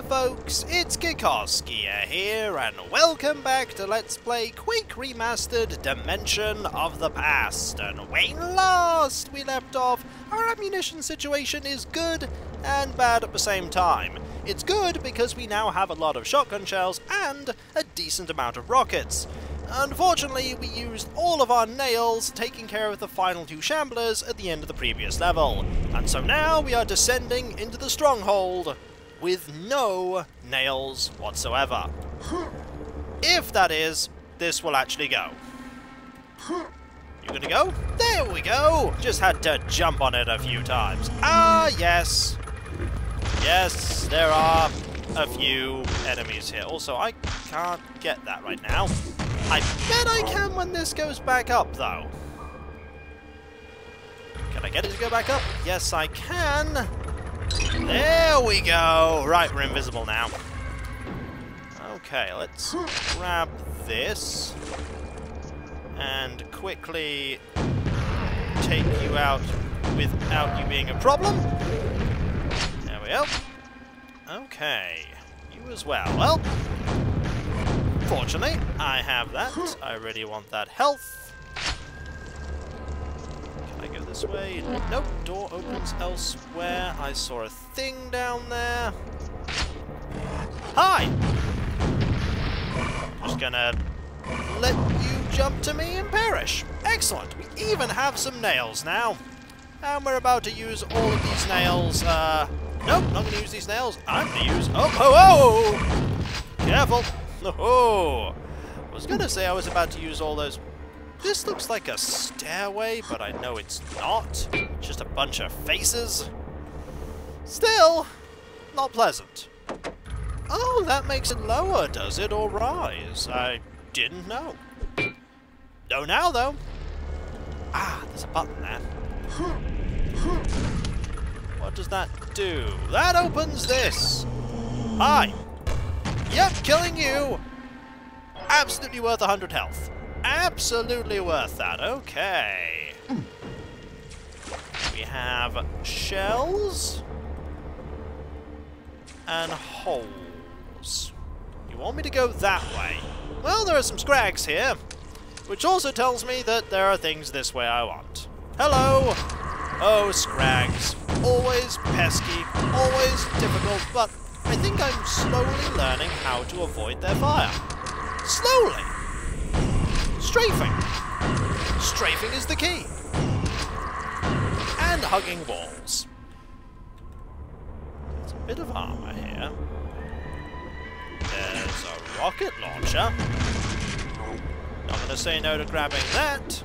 there folks, it's Kikoskia here, and welcome back to Let's Play Quake Remastered Dimension of the Past. And when last we left off, our ammunition situation is good and bad at the same time. It's good because we now have a lot of shotgun shells and a decent amount of rockets. Unfortunately, we used all of our nails taking care of the final two shamblers at the end of the previous level, and so now we are descending into the stronghold with no nails whatsoever. If that is, this will actually go. You gonna go? There we go! Just had to jump on it a few times. Ah, yes. Yes, there are a few enemies here. Also, I can't get that right now. I bet I can when this goes back up, though. Can I get it to go back up? Yes, I can. There we go. Right, we're invisible now. Okay, let's grab this and quickly take you out without you being a problem. There we go. Okay, you as well. Well, fortunately, I have that. I really want that health. Can I go this way? Nope, door opens elsewhere. I saw a thing down there. Hi! I'm just gonna let you jump to me and perish. Excellent! We even have some nails now. And we're about to use all of these nails. Nope, not gonna use these nails. I'm gonna use... Oh! Careful! Oh, I was gonna say I was about to use all those... This looks like a stairway, but I know it's not. Just a bunch of faces. Still, not pleasant. Oh, that makes it lower, does it? Or rise? I didn't know. Know now, though. Ah, there's a button there. What does that do? That opens this. Hi. Yep, killing you! Absolutely worth 100 health. Absolutely worth that. Okay. We have shells and holes. You want me to go that way? Well, there are some scrags here, which also tells me that there are things this way I want. Hello! Oh, scrags. Always pesky, always difficult, but I think I'm slowly learning how to avoid their fire. Slowly! Strafing! Strafing is the key! And hugging walls. There's a bit of armor here. There's a rocket launcher. Not gonna say no to grabbing that.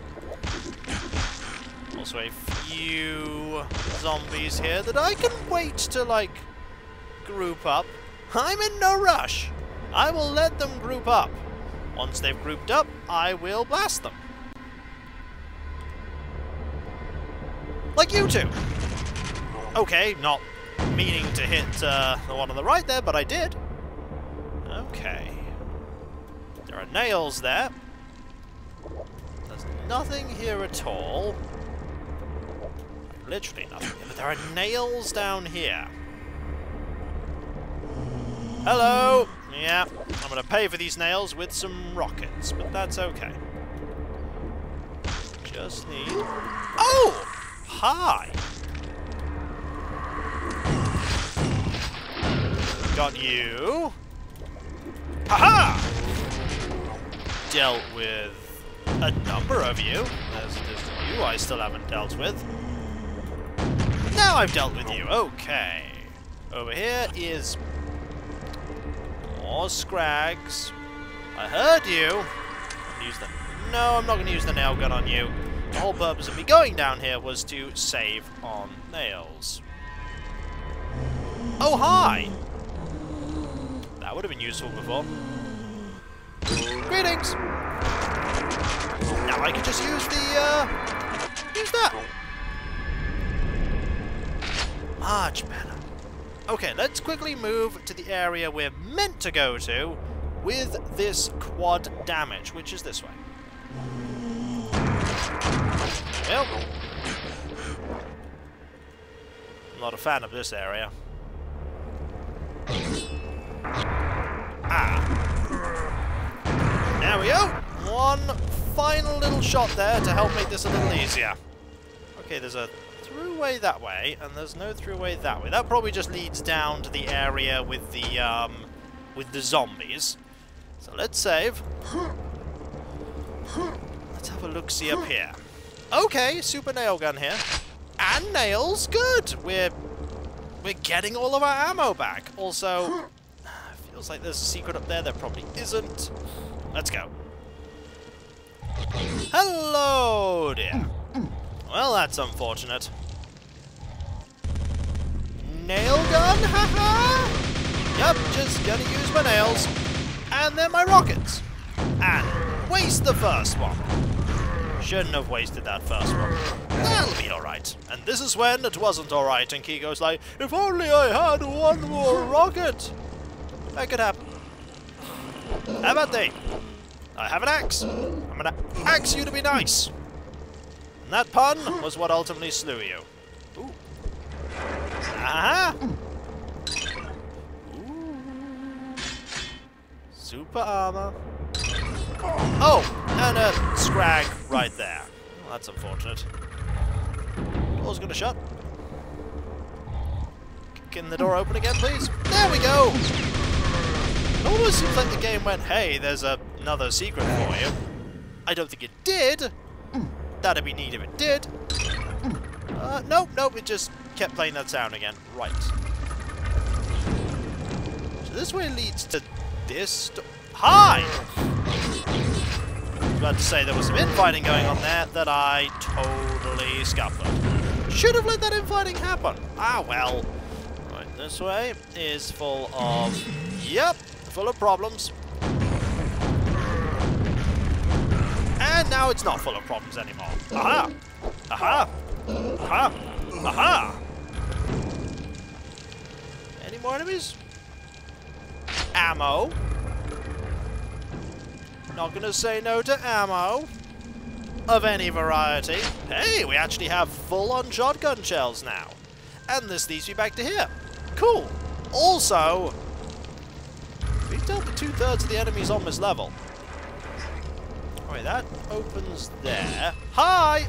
Also a few zombies here that I can wait to, like, group up. I'm in no rush. I will let them group up. Once they've grouped up, I will blast them. Like you two. Okay, not meaning to hit the one on the right there, but I did. Okay. There are nails there. There's nothing here at all. Literally nothing here, but there are nails down here. Hello! Yeah, I'm gonna pay for these nails with some rockets, but that's okay. Just need... Oh! Hi! Got you. Haha! Dealt with a number of you. There's you I still haven't dealt with. Now I've dealt with you. Okay. Over here is... more scrags. I heard you. No, I'm not going to use the nail gun on you. The whole purpose of me going down here was to save on nails. Oh, hi! That would have been useful before. Greetings! Now I can just use the, use that. Much better. Okay, let's quickly move to the area we're meant to go to with this quad damage, which is this way. Well, I'm not a fan of this area. Ah. There we go. One final little shot there to help make this a little easier. Okay, there's a throughway that way, and there's no throughway that way. That probably just leads down to the area with the zombies. So let's save. Let's have a look-see up here. Okay, super nail gun here. And nails, good! We're getting all of our ammo back. Also, feels like there's a secret up there. There probably isn't. Let's go. Hello, dear. Well, that's unfortunate. Nail gun, haha! Yup, just gonna use my nails. And then my rockets. And waste the first one. Shouldn't have wasted that first one. That'll be alright. And this is when it wasn't alright, and Kiko's like, if only I had one more rocket! That could happen. How about they? I have an axe. I'm gonna axe you to be nice. And that pun was what ultimately slew you. Ooh. Aha! Ooh. Super armor. Oh, and a scrag right there. Well, that's unfortunate. Door's gonna shut. Can the door open again, please? There we go! It almost seems like the game went, hey, there's another secret for you. I don't think it did. That'd be neat if it did. Nope, it just kept playing that sound again. Right. So this way leads to this door. Hi! I was about to say there was some infighting going on there that I totally scuppered. Should have let that infighting happen. Ah, well. Right, this way is full of... Yep, full of problems. And now it's not full of problems anymore. Aha! Aha! Aha! Aha! Any more enemies? Ammo. Not gonna say no to ammo. Of any variety. Hey, we actually have full-on shotgun shells now. And this leads me back to here. Cool. Also, we've dealt with 2/3 of the enemies on this level. Alright, that opens there. Hi!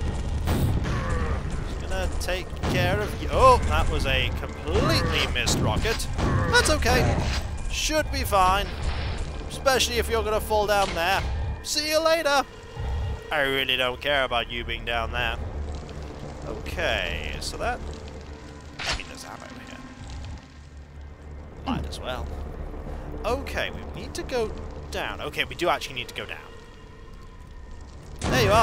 Just gonna take care of you. Oh, that was a completely missed rocket. That's okay. Should be fine. Especially if you're gonna fall down there. See you later! I really don't care about you being down there. Okay, so that... I mean, there's ammo here. Might as well. Okay, we need to go down. Okay, we do actually need to go down. There you are.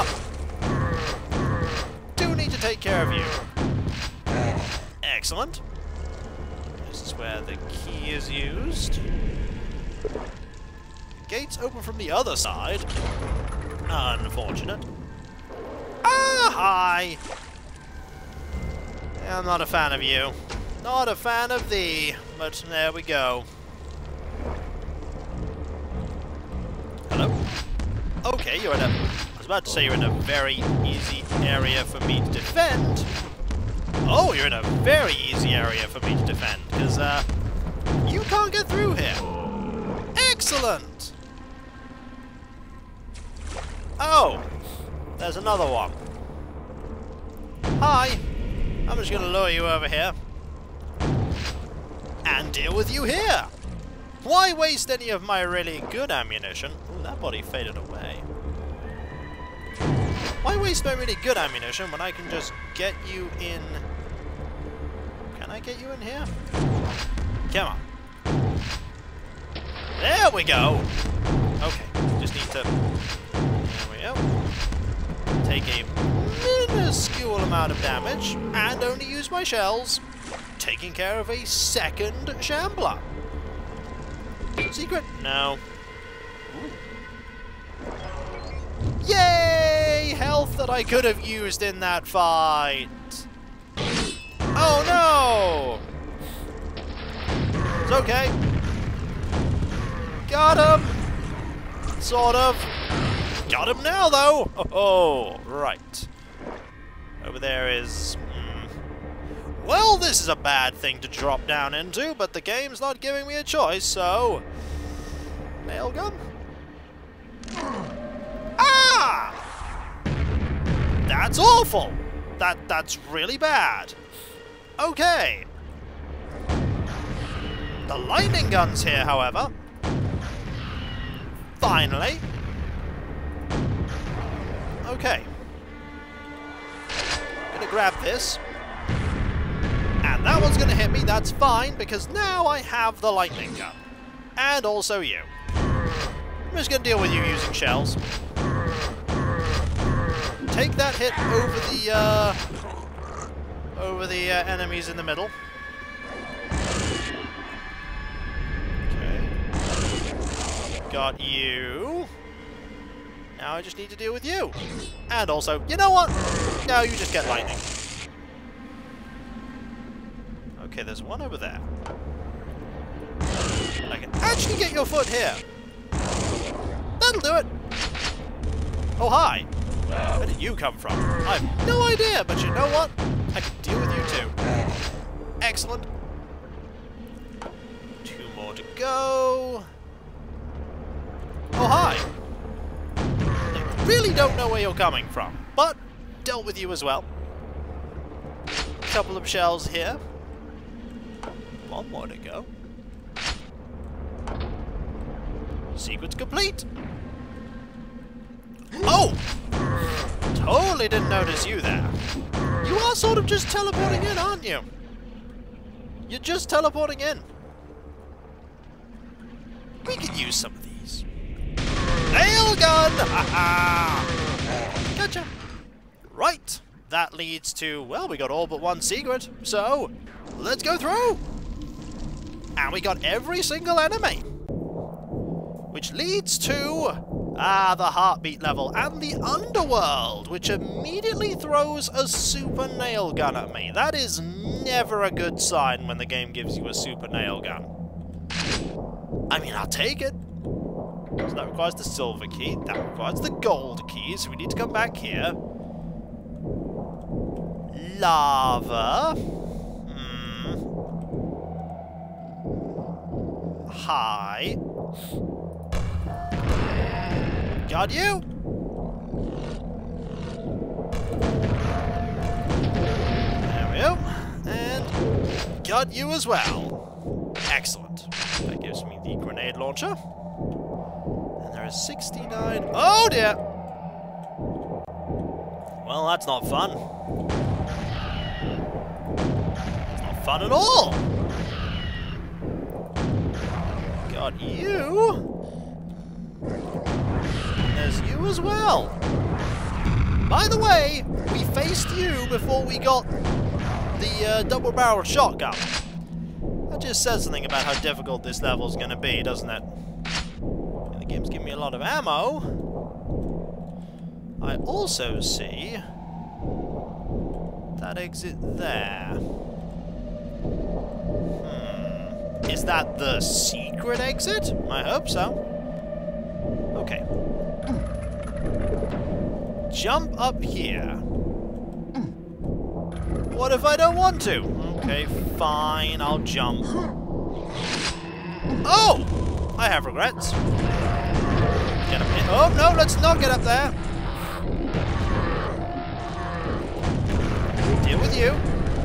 Do need to take care of you. Excellent. This is where the key is used. Gates open from the other side. Unfortunate. Ah, hi! Yeah, I'm not a fan of you. Not a fan of thee. But there we go. Hello? Okay, you're in a... I was about to say you're in a very easy area for me to defend. Oh, you're in a very easy area for me to defend. Because, you can't get through here. Excellent! Oh! There's another one. Hi! I'm just gonna lure you over here. And deal with you here! Why waste any of my really good ammunition? Ooh, that body faded away. Why waste my really good ammunition when I can just get you in... Can I get you in here? Come on. There we go! Okay, just need to... There we go. Take a minuscule amount of damage, and only use my shells, taking care of a second shambler. Secret? No. Ooh. Yay! Health that I could have used in that fight. Oh no! It's okay. Got him! Sort of. Got him now, though! Oh, right. Over there is... Well, this is a bad thing to drop down into, but the game's not giving me a choice, so... nailgun? Ah! That's awful! That's really bad. Okay. The lightning gun's here, however. Finally. Okay. Gonna grab this. And that one's gonna hit me, that's fine, because now I have the lightning gun. And also you. I'm just gonna deal with you using shells. Take that hit over the enemies in the middle. Okay. Got you. Now I just need to deal with you. And also, you know what? No, you just get lightning. Okay, there's one over there. I can actually get your foot here. That'll do it. Oh, hi. Where did you come from? I have no idea, but you know what? I can deal with you too. Excellent. 2 more to go. Oh, hi. I really don't know where you're coming from, but dealt with you as well. Couple of shells here. 1 more to go. Sequence complete. Oh! Totally didn't notice you there. You are sort of just teleporting in, aren't you? You're just teleporting in. We could use some of these. Nail gun! Ha-ha! Gotcha. Right. That leads to, well, we got all but 1 secret. So, let's go through. And we got every single enemy. Which leads to, the heartbeat level and the underworld, which immediately throws a super nail gun at me. That is never a good sign when the game gives you a super nail gun. I mean, I'll take it. So that requires the silver key, that requires the gold key, so we need to come back here. Lava. Hi. Got you! There we go. And got you as well. Excellent. That gives me the grenade launcher. And there is 69. Oh dear! Well, that's not fun. It's not fun at all! Got you! There's you as well. By the way, we faced you before we got the double-barreled shotgun. That just says something about how difficult this level's going to be, doesn't it? And the game's giving me a lot of ammo. I also see that exit there. Is that the secret exit? I hope so. Okay. Jump up here. What if I don't want to? Okay, fine, I'll jump. Oh! I have regrets. Get up here. Oh, no, let's not get up there. Deal with you.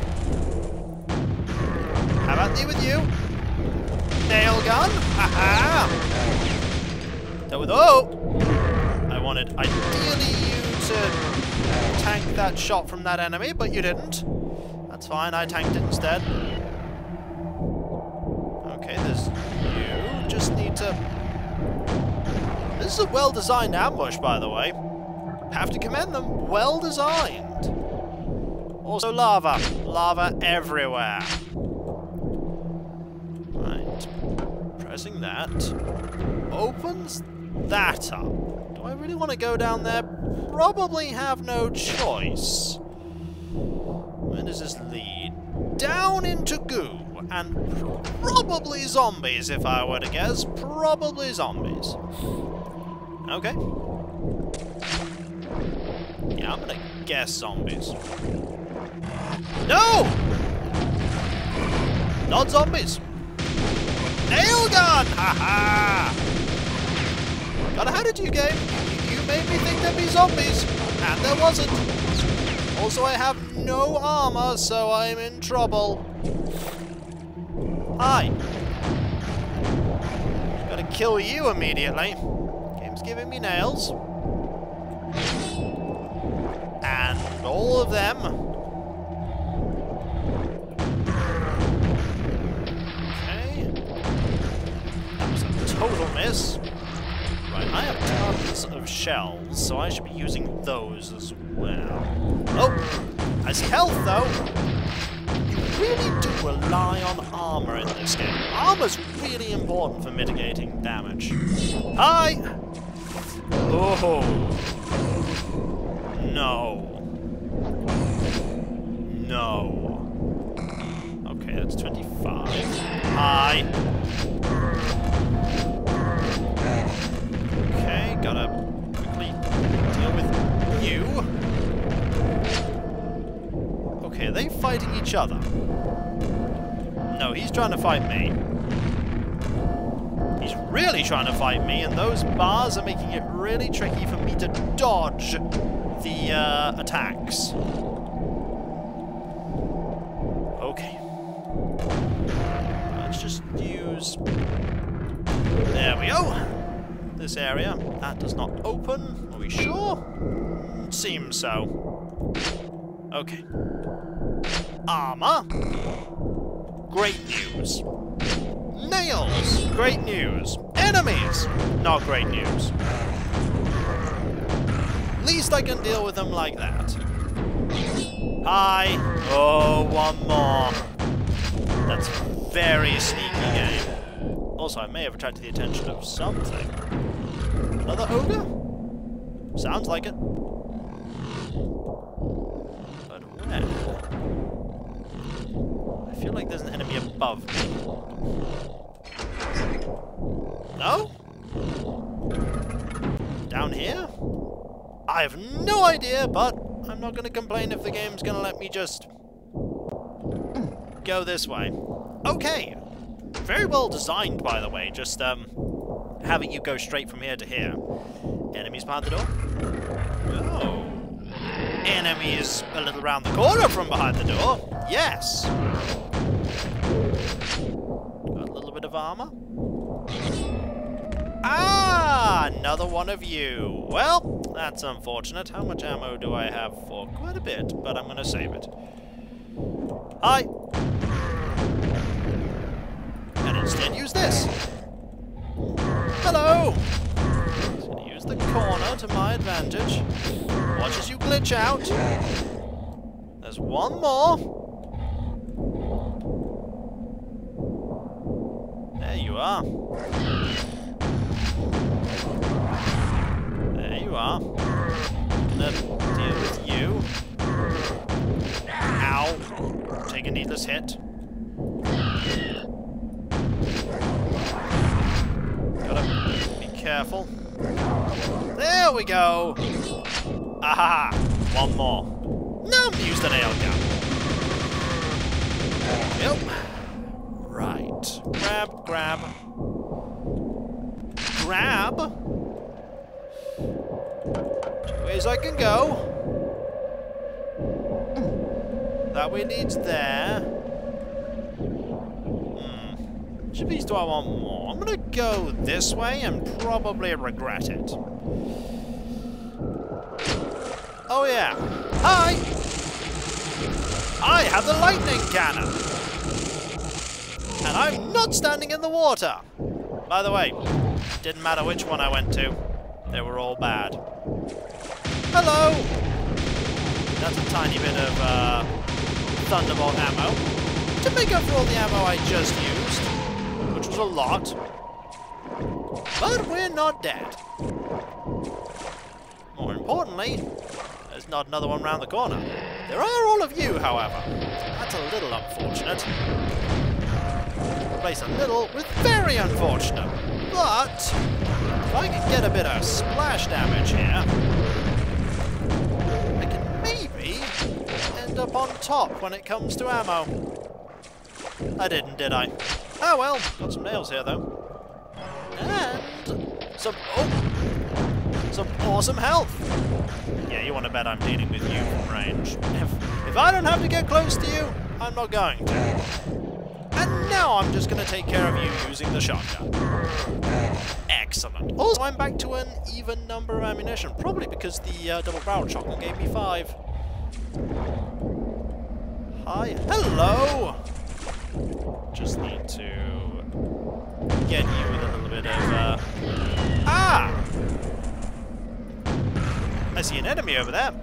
How about deal with you? Nail gun? Haha! Deal with... Oh! I wanted ideally you to tank that shot from that enemy, but you didn't. That's fine, I tanked it instead. Okay, there's you. Just need to... This is a well-designed ambush, by the way. Have to commend them. Well-designed. Also lava. Lava everywhere. Right. Pressing that. Opens that up. Do I really want to go down there? Probably have no choice. Where does this lead? Down into goo. And probably zombies, if I were to guess. Probably zombies. Okay. Yeah, I'm gonna guess zombies. No! Not zombies. Nailgun! Haha! Gotta hand it to you, game. You made me think there'd be zombies, and there wasn't. Also, I have no armor, so I'm in trouble. Hi. Gotta kill you immediately. Game's giving me nails. And all of them. Okay. That was a total miss. Right, I have tons of shells, so I should be using those as well. Oh! As health, though, you really do rely on armor in this game. Armor's really important for mitigating damage. Hi! Oh! No. No. Okay, that's 25. Hi! Okay, gotta quickly deal with you. Okay, are they fighting each other? No, he's trying to fight me. He's really trying to fight me, and those bars are making it really tricky for me to dodge the attacks. Okay. Let's just use... There we go. This area. That does not open. Are we sure? Seems so. Okay. Armor. Great news. Nails. Great news. Enemies. Not great news. At least I can deal with them like that. Hi. Oh, one more. That's very sneaky game. Also, I may have attracted the attention of something. Another ogre? Sounds like it. But where? I feel like there's an enemy above me. No? Down here? I have no idea, but I'm not going to complain if the game's going to let me just go this way. Okay. Very well designed, by the way, just having you go straight from here to here. Enemies behind the door? Oh. Enemies a little round the corner from behind the door? Yes. Got a little bit of armor. Ah, another one of you. Well, that's unfortunate. How much ammo do I have for? Quite a bit, but I'm going to save it. Hi. And instead use this. Hello! Just gonna use the corner to my advantage. Watch as you glitch out. There's one more. There you are. There you are. Gonna deal with you. Ow. Take a needless hit. Gotta be careful. There we go! Aha! One more. Now I'm gonna use the nail gun. Yep. Right. Grab, grab. Grab. 2 ways I can go. That way leads there. Which of these do I want more? I'm gonna go this way and probably regret it. Oh yeah. Hi! I have the lightning cannon! And I'm not standing in the water! By the way, didn't matter which one I went to. They were all bad. Hello! That's a tiny bit of Thunderbolt ammo. To make up for all the ammo I just used. Which was a lot. But we're not dead. More importantly, there's not another one round the corner. There are all of you, however. That's a little unfortunate. Replace a little with very unfortunate. But if I can get a bit of splash damage here, I can maybe end up on top when it comes to ammo. I didn't, did I? Oh well, got some nails here though. And some awesome health. Yeah, you want to bet I'm dealing with you from range. If I don't have to get close to you, I'm not going to. And now I'm just going to take care of you using the shotgun. Excellent. Also, I'm back to an even number of ammunition, probably because the double-barreled shotgun gave me 5. Hi. Hello! Just need to get you with a little bit of, Ah! I see an enemy over there.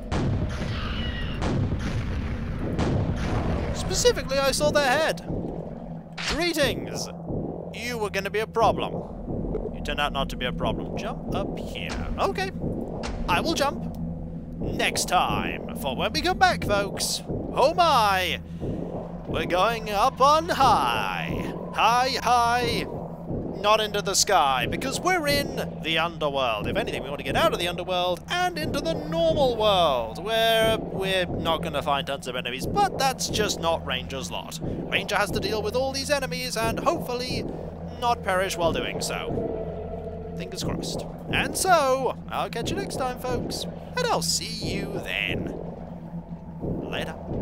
Specifically, I saw their head. Greetings! You were going to be a problem. You turned out not to be a problem. Jump up here. Okay. I will jump. Next time. For when we come back, folks. Oh my! We're going up on high. High, high. Not into the sky, because we're in the underworld. If anything, we want to get out of the underworld and into the normal world, where we're not going to find tons of enemies, but that's just not Ranger's lot. Ranger has to deal with all these enemies and hopefully not perish while doing so. Fingers crossed. And so, I'll catch you next time, folks, and I'll see you then. Later.